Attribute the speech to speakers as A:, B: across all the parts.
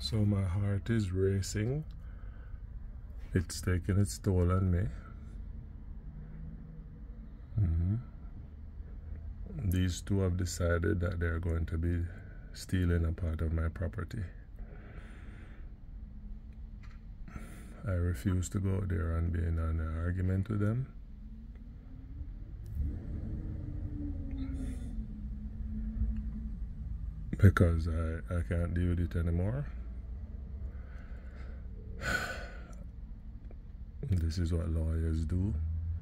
A: So my heart is racing. It's taking its toll on me. These two have decided that they're going to be stealing a part of my property. I refuse to go there and be in an argument with them. Because I can't deal with it anymore. This is what lawyers do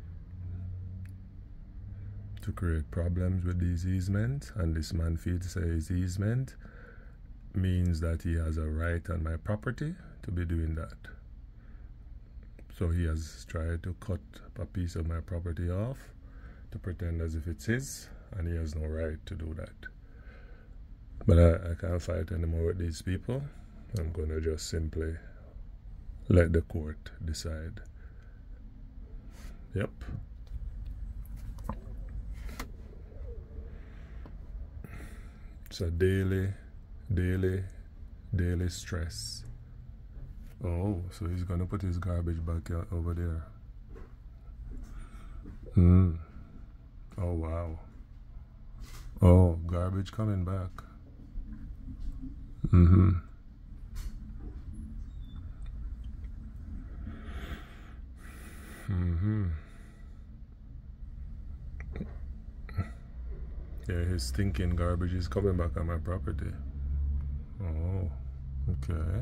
A: to create problems with these easements, and this man feels to say his easement means that he has a right on my property to be doing that. So he has tried to cut a piece of my property off to pretend as if it's his, and he has no right to do that. But I can't fight anymore with these people. I'm going to just simply let the court decide. Yep. It's a daily stress. Oh, so he's going to put his garbage back over there. Oh, wow. Oh, garbage coming back. Yeah, his stinking garbage is coming back on my property. Oh, okay.